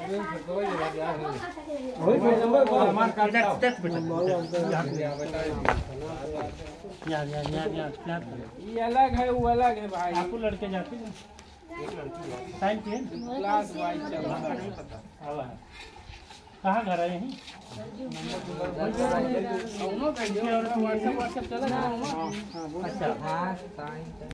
ये अलग है वो अलग है भाई। आपको लड़के जाते हैं साइन किए क्लास वाइज चल रहा है। कहाँ घर है यहीं? व्हाट्सएप चला। अच्छा।